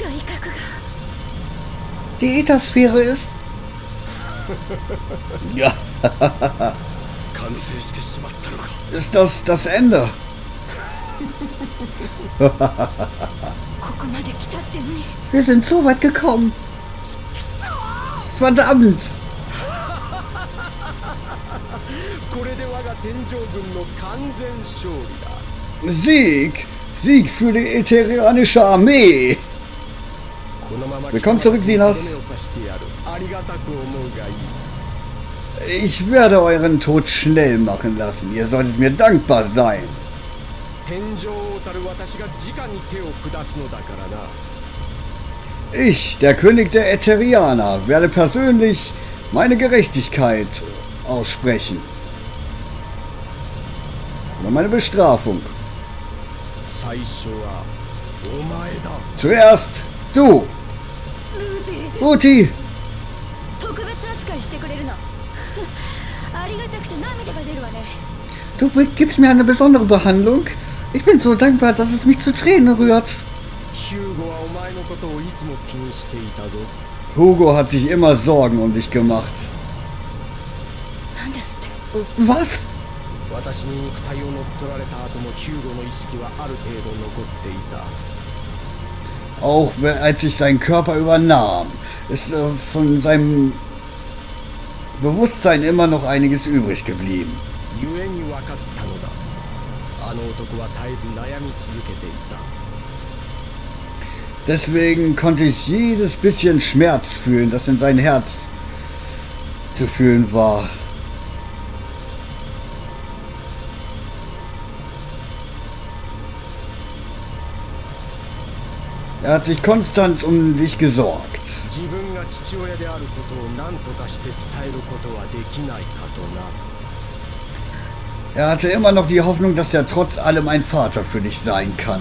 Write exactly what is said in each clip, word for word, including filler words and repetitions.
Die Äthersphäre ist... Ja. Ist das das Ende? Wir sind so weit gekommen. Verdammt! Sieg! Sieg für die ätherianische Armee! Willkommen zurück, Sinas. Ich werde euren Tod schnell machen lassen. Ihr solltet mir dankbar sein. Ich, der König der Ätherianer, werde persönlich meine Gerechtigkeit aussprechen. Oder meine Bestrafung. Zuerst du. Ruti. Du gibst mir eine besondere Behandlung. Ich bin so dankbar, dass es mich zu Tränen rührt. Hugo hat sich immer Sorgen um dich gemacht. Was? Auch als ich seinen Körper übernahm, ist äh, von seinem Bewusstsein immer noch einiges übrig geblieben. Deswegen konnte ich jedes bisschen Schmerz fühlen, das in sein Herz zu fühlen war. Er hat sich konstant um dich gesorgt. Er hatte immer noch die Hoffnung, dass er trotz allem ein Vater für dich sein kann.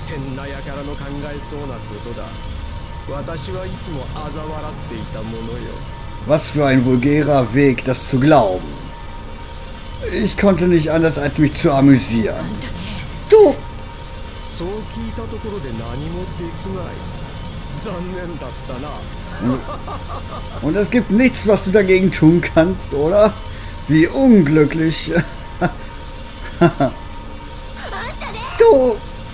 Was für ein vulgärer Weg, das zu glauben. Ich konnte nicht anders, als mich zu amüsieren. Du! Und es gibt nichts, was du dagegen tun kannst, oder? Wie unglücklich. Du!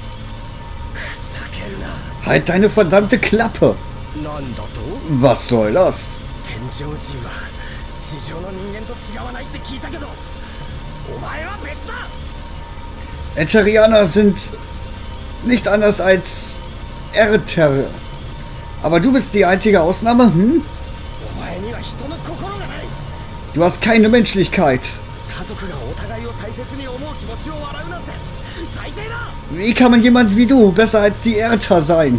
Halt deine verdammte Klappe! Was soll das? Ätherianer sind nicht anders als Äther. Aber du bist die einzige Ausnahme, hm? Du hast keine Menschlichkeit. Wie kann man jemand wie du besser als die Äther sein?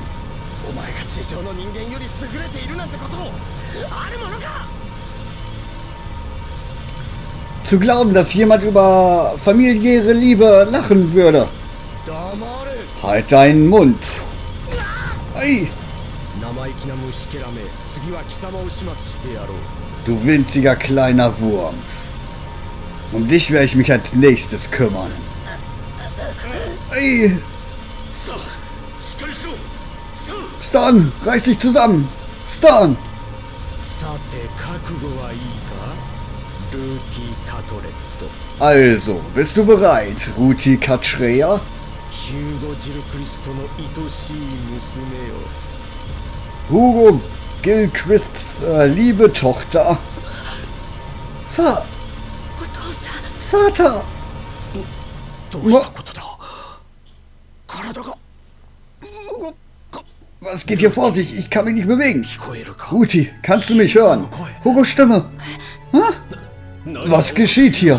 Zu glauben, dass jemand über familiäre Liebe lachen würde. Halt deinen Mund. Ei. Du winziger kleiner Wurm. Um dich werde ich mich als nächstes kümmern. Ei. Stan, reiß dich zusammen. Stan. Also, bist du bereit, Ruti Katschrea? Hugo Gilchrists äh, liebe Tochter. Va Vater! Was geht hier vor sich? Ich kann mich nicht bewegen. Ruti, kannst du mich hören? Hugos Stimme. Hm? Was geschieht hier?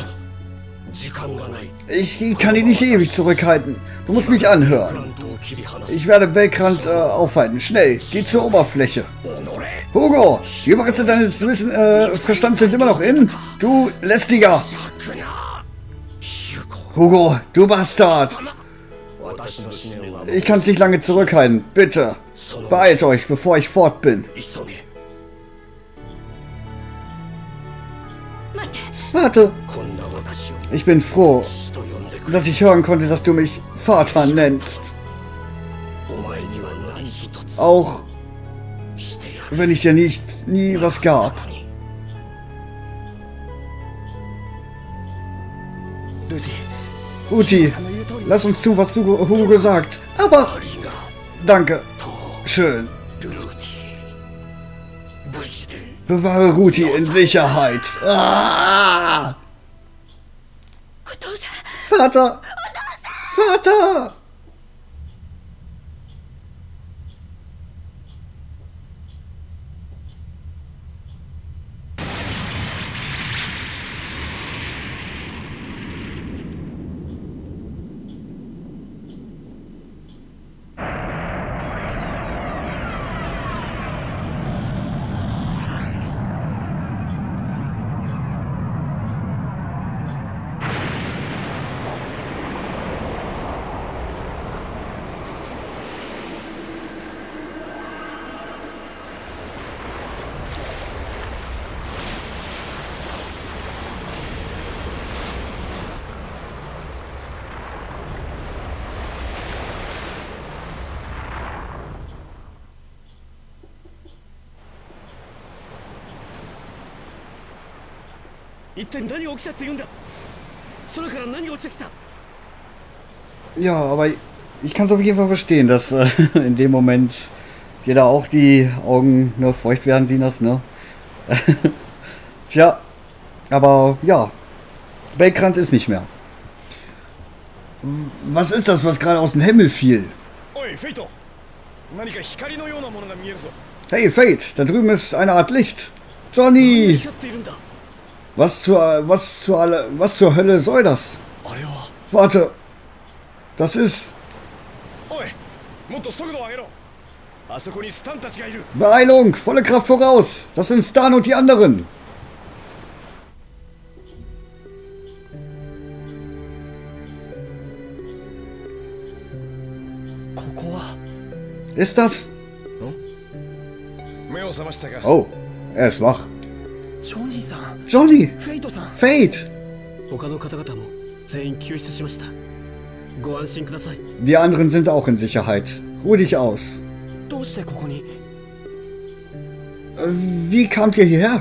Ich kann ihn nicht ewig zurückhalten. Du musst mich anhören. Ich werde Belkrant äh, aufhalten. Schnell, geh zur Oberfläche. Hugo, die Überreste deines Wissen, äh, Verstands sind immer noch in. Du lästiger. Hugo, du Bastard. Ich kann es nicht lange zurückhalten. Bitte, beeilt euch, bevor ich fort bin. Warte. Ich bin froh, dass ich hören konnte, dass du mich Vater nennst. Auch wenn ich dir nicht, nie was gab. Ruti, lass uns tun, was du Hugo gesagt. Aber danke. Schön. Bewahre Ruti in Sicherheit. Ah! Vater! Vater! Ja, aber ich kann es auf jeden Fall verstehen, dass äh, in dem Moment dir da auch die Augen nur feucht werden, Sinas, ne? Tja, aber ja, Belgrand ist nicht mehr. Was ist das, was gerade aus dem Himmel fiel? Hey, Fate, da drüben ist eine Art Licht. Johnny! Was zur, was zur, alle, was zur Hölle soll das? Warte, das ist... Beeilung, volle Kraft voraus. Das sind Stan und die anderen. Ist das? Oh, er ist wach. Johnny! Fate! Die anderen sind auch in Sicherheit. Ruh dich aus. Wie kamt ihr hierher?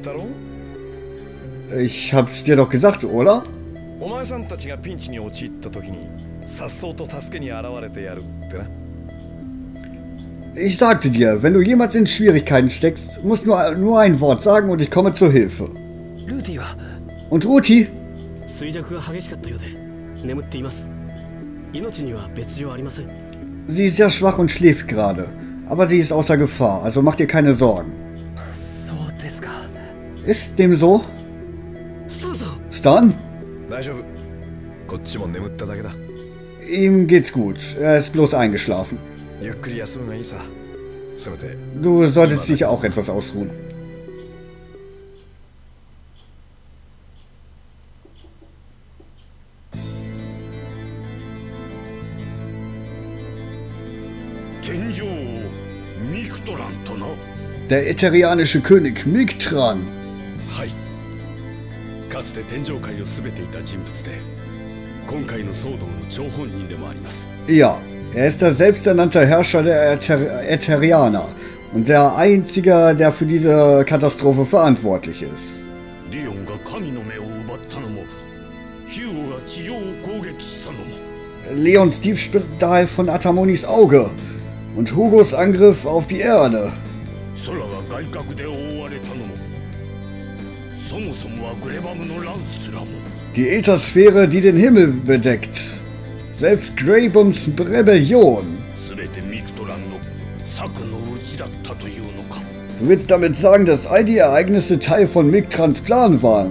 Ich hab's dir doch gesagt, oder? Ich sagte dir, wenn du jemals in Schwierigkeiten steckst, musst du nur, nur ein Wort sagen und ich komme zur Hilfe. Und Ruti? Sie ist sehr schwach und schläft gerade. Aber sie ist außer Gefahr, also mach dir keine Sorgen. Ist dem so? Stan? Ihm geht's gut. Er ist bloß eingeschlafen. Du solltest dich auch etwas ausruhen. Der ätherianische König Mictran. Ja, er ist der selbsternannte Herrscher der Äther Ätherianer und der Einzige, der für diese Katastrophe verantwortlich ist. Leons Diebstahl von Atamonis Auge und Hugos Angriff auf die Erde. Die Äthersphäre, die den Himmel bedeckt. Selbst Greybums Rebellion. Du willst damit sagen, dass all die Ereignisse Teil von Mictrans Plan waren?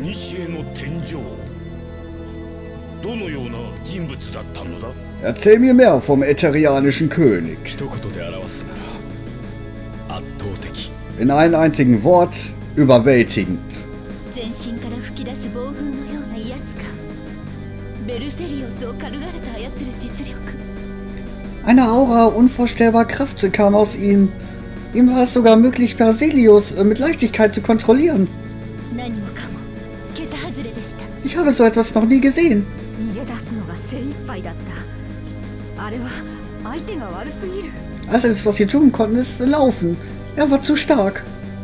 Erzähl mir mehr vom ätherianischen König. In einem einzigen Wort, überwältigend. Eine Aura unvorstellbarer Kraft kam aus ihm. Ihm war es sogar möglich, Berzelius mit Leichtigkeit zu kontrollieren. Ich habe so etwas noch nie gesehen. Alles, was wir tun konnten, ist laufen. Er war zu stark.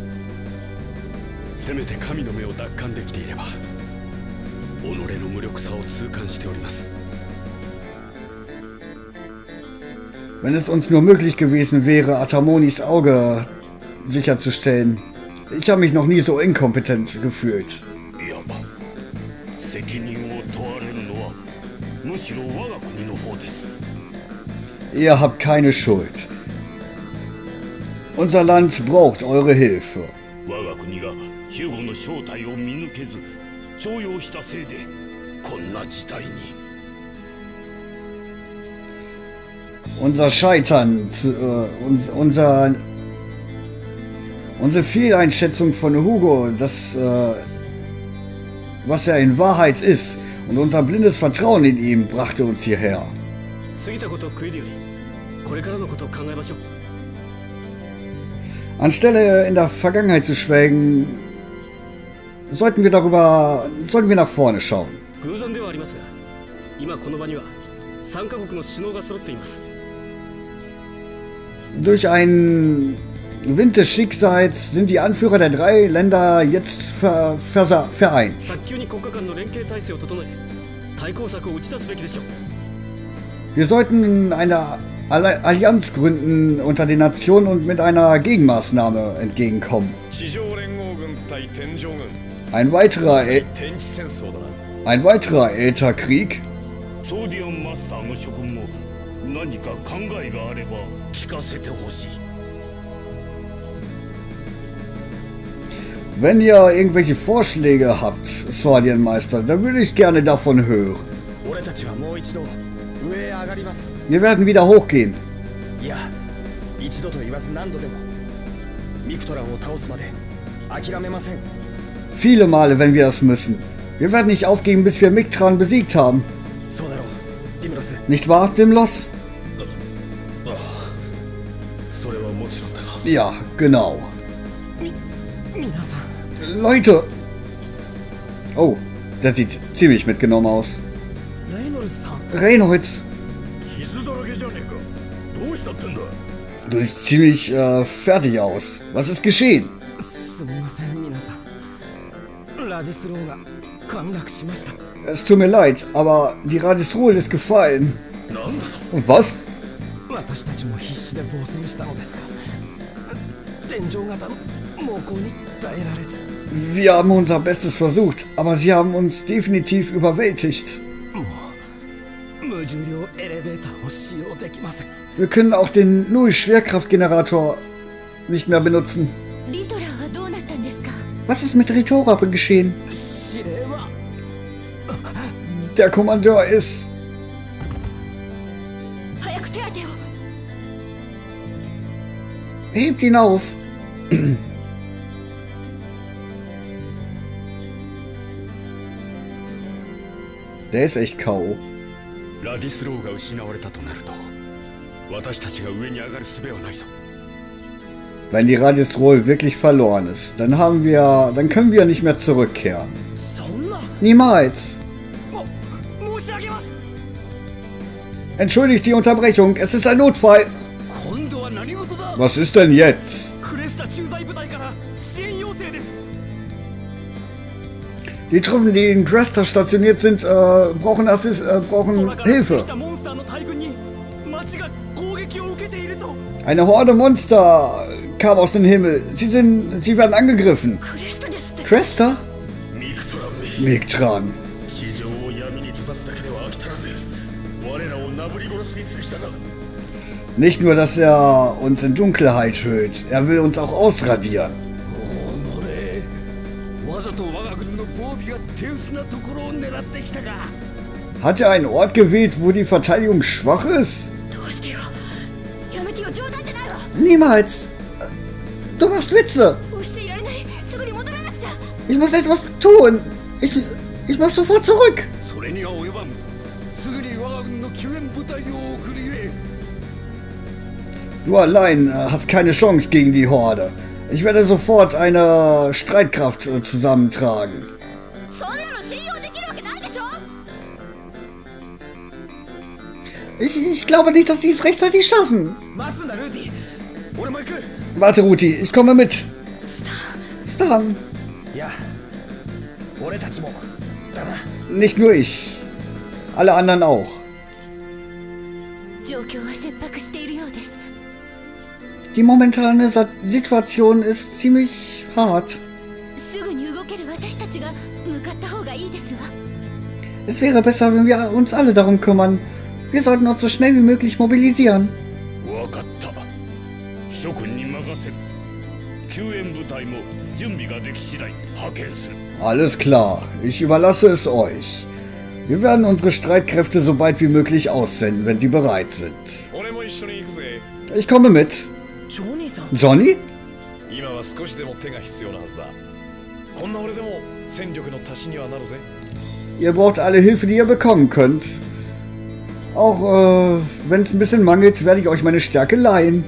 Wenn es uns nur möglich gewesen wäre, Atamonis Auge sicherzustellen. Ich habe mich noch nie so inkompetent gefühlt. Ihr habt keine Schuld. Unser Land braucht eure Hilfe. Unser Scheitern, äh, uns, unser, unsere Fehleinschätzung von Hugo, das, äh, was er in Wahrheit ist, und unser blindes Vertrauen in ihm brachte uns hierher. Anstelle in der Vergangenheit zu schwelgen, sollten wir darüber, sollten wir nach vorne schauen. Durch einen Wind des Schicksals sind die Anführer der drei Länder jetzt ver, ver, vereint. Wir sollten eine Allianz gründen unter den Nationen und mit einer Gegenmaßnahme entgegenkommen. Ein weiterer, El ein weiterer Ätherkrieg. Wenn ihr irgendwelche Vorschläge habt, Swordian-Meister, dann würde ich gerne davon hören. Wir werden wieder hochgehen. Viele Male, wenn wir es müssen. Wir werden nicht aufgeben, bis wir Mictran besiegt haben. Nicht wahr, Dimlos? Ja, genau. Leute! Oh, der sieht ziemlich mitgenommen aus. Reynolds! Du siehst ziemlich äh, fertig aus. Was ist geschehen? Es tut mir leid, aber die Radisrol ist gefallen. Was? Wir haben unser Bestes versucht, aber sie haben uns definitiv überwältigt. Wir können auch den Null-Schwerkraftgenerator nicht mehr benutzen. Was ist mit Ritora geschehen? Der Kommandeur ist... Hebt ihn auf. Der ist echt K O Wenn die Radisrol wirklich verloren ist, dann haben wir, dann können wir nicht mehr zurückkehren. Niemals. Entschuldigt die Unterbrechung, es ist ein Notfall. Was ist denn jetzt? Die Truppen, die in Cresta stationiert sind, äh, brauchen, Assist, äh, brauchen Hilfe. Eine Horde Monster kam aus dem Himmel. Sie sind, sie werden angegriffen. Cresta? Mictran. Nicht nur, dass er uns in Dunkelheit hüllt, er will uns auch ausradieren. Hat er einen Ort gewählt, wo die Verteidigung schwach ist? Niemals! Du machst Witze! Ich muss etwas tun! Ich, ich muss sofort zurück! Du allein äh, hast keine Chance gegen die Horde. Ich werde sofort eine Streitkraft äh, zusammentragen. Ich, ich glaube nicht, dass sie es rechtzeitig schaffen. Warte, Ruti, ich komme mit. Stan. Nicht nur ich. Alle anderen auch. Die momentane Sa Situation ist ziemlich hart. Es wäre besser, wenn wir uns alle darum kümmern. Wir sollten uns so schnell wie möglich mobilisieren. Alles klar, ich überlasse es euch. Wir werden unsere Streitkräfte so bald wie möglich aussenden, wenn sie bereit sind. Ich komme mit. Johnny? Ihr braucht alle Hilfe, die ihr bekommen könnt. Auch äh, wenn es ein bisschen mangelt, werde ich euch meine Stärke leihen.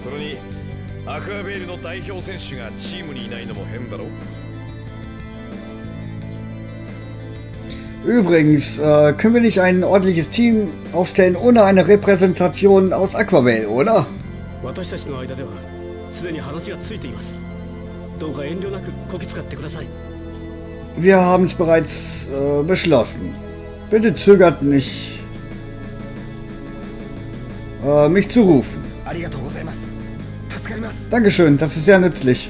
Übrigens, äh, können wir nicht ein ordentliches Team aufstellen ohne eine Repräsentation aus Aquavale, oder? Wir haben es bereits äh, beschlossen. Bitte zögert nicht, äh, mich zu rufen. Dankeschön, das ist sehr nützlich.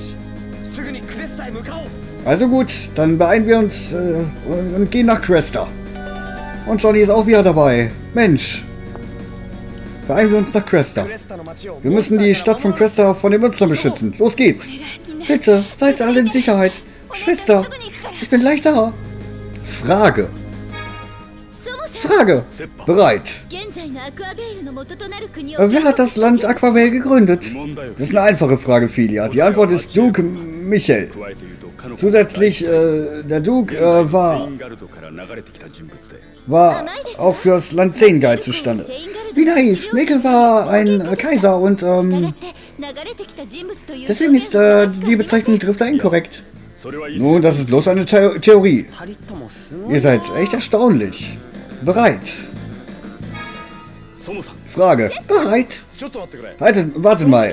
Also gut, dann beeilen wir uns äh, und, und gehen nach Cresta. Und Johnny ist auch wieder dabei. Mensch. Beeilen wir uns nach Cresta. Wir müssen die Stadt von Cresta von den Monstern beschützen. Los geht's. Bitte, seid alle in Sicherheit. Schwester, ich bin gleich da. Frage. Frage. Bereit. Wer hat das Land Aquavale gegründet? Das ist eine einfache Frage, Filia. Die Antwort ist Duke Michel. Zusätzlich, äh, der Duke äh, war, war auch für das Land Seingal zustande. Wie naiv. Michel war ein äh, Kaiser und ähm, deswegen ist äh, die Bezeichnung trifft er inkorrekt. Nun, das ist bloß eine The Theorie. Ihr seid echt erstaunlich. Bereit. Frage. Bereit. Haltet, wartet mal.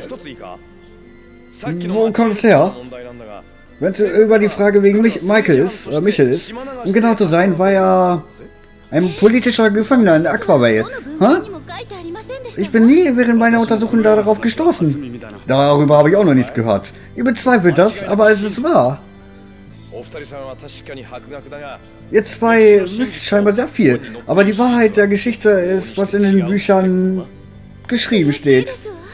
Wo kommt es her? Wenn es über die Frage wegen mich, Michael ist, äh, Michel ist, um genau zu sein, war er ein politischer Gefangener in Aquavale. Huh? Ich bin nie während meiner Untersuchung darauf gestoßen. Darüber habe ich auch noch nichts gehört. Ihr bezweifelt das, aber es ist wahr. Ihr zwei wisst scheinbar sehr viel, aber die Wahrheit der Geschichte ist, was in den Büchern geschrieben steht.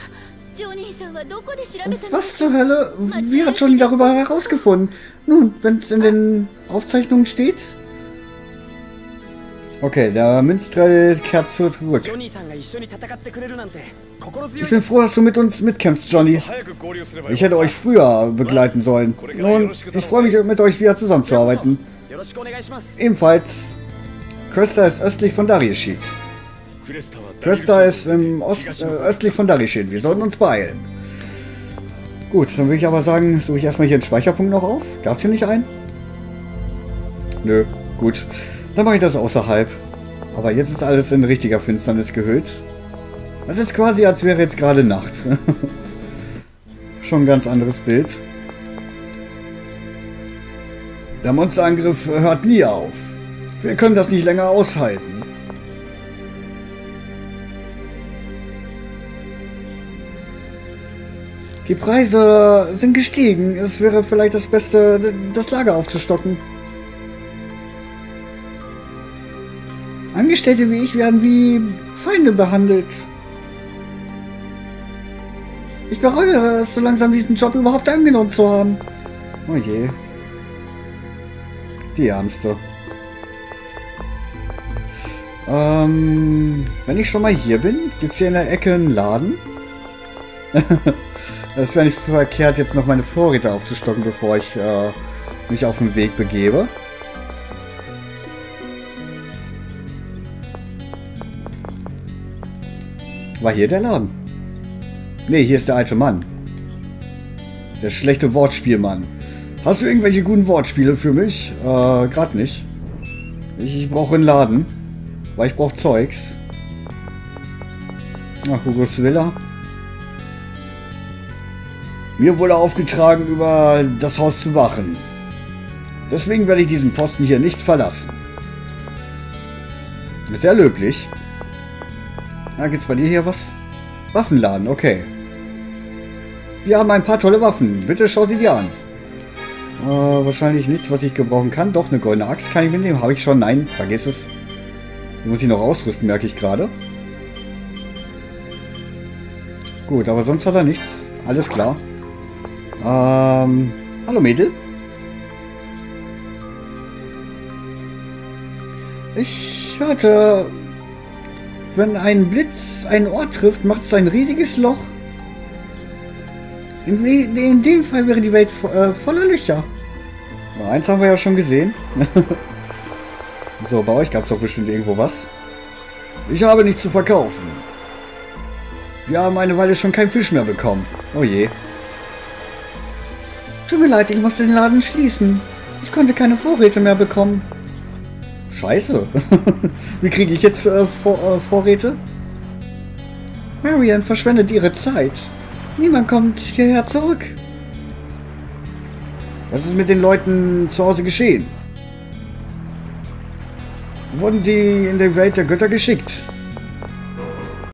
Was zur Hölle? Wie hat Johnny darüber herausgefunden? Nun, wenn es in den Aufzeichnungen steht? Okay, der Minstrel kehrt zurück. Ich bin froh, dass du mit uns mitkämpfst, Johnny. Ich hätte euch früher begleiten sollen. Nun, ich freue mich, mit euch wieder zusammenzuarbeiten. Ebenfalls, Cresta ist östlich von Darius-Sheet. Cresta ist im Ost, äh, östlich von Darius-Sheet. Wir sollten uns beeilen. Gut, dann würde ich aber sagen, suche ich erstmal hier einen Speicherpunkt noch auf. Gab es hier nicht einen? Nö, gut. Dann mache ich das außerhalb. Aber jetzt ist alles in richtiger Finsternis gehüllt. Es ist quasi, als wäre jetzt gerade Nacht. Schon ein ganz anderes Bild. Der Monsterangriff hört nie auf. Wir können das nicht länger aushalten. Die Preise sind gestiegen. Es wäre vielleicht das Beste, das Lager aufzustocken. Angestellte wie ich werden wie Feinde behandelt. Ich bereue es, so langsam diesen Job überhaupt angenommen zu haben. Oh je. Die Ärmste. Ähm, wenn ich schon mal hier bin, gibt es hier in der Ecke einen Laden? Es wäre nicht verkehrt, jetzt noch meine Vorräte aufzustocken, bevor ich äh, mich auf den Weg begebe. War hier der Laden? Ne, hier ist der alte Mann. Der schlechte Wortspielmann. Hast du irgendwelche guten Wortspiele für mich? Äh, gerade nicht. Ich, ich brauche einen Laden. Weil ich brauche Zeugs. Ach, Hugos Villa. Mir wurde aufgetragen, über das Haus zu wachen. Deswegen werde ich diesen Posten hier nicht verlassen. Sehr löblich. Na, gibt's bei dir hier was? Waffenladen, okay. Wir haben ein paar tolle Waffen. Bitte schau sie dir an. Äh, wahrscheinlich nichts, was ich gebrauchen kann. Doch, eine goldene Axt kann ich mitnehmen. Habe ich schon? Nein, vergiss es. Die muss ich noch ausrüsten, merke ich gerade. Gut, aber sonst hat er nichts. Alles klar. Ähm, hallo Mädel. Ich hörte, wenn ein Blitz einen Ort trifft, macht es ein riesiges Loch. In, in dem Fall wäre die Welt äh, voller Löcher. Na, eins haben wir ja schon gesehen. So, bei euch gab es doch bestimmt irgendwo was. Ich habe nichts zu verkaufen. Wir haben eine Weile schon keinen Fisch mehr bekommen. Oh je. Tut mir leid, ich musste den Laden schließen. Ich konnte keine Vorräte mehr bekommen. Scheiße. Wie kriege ich jetzt äh, Vor äh, Vorräte? Marian verschwendet ihre Zeit. Niemand kommt hierher zurück. Was ist mit den Leuten zu Hause geschehen? Wurden sie in die Welt der Götter geschickt?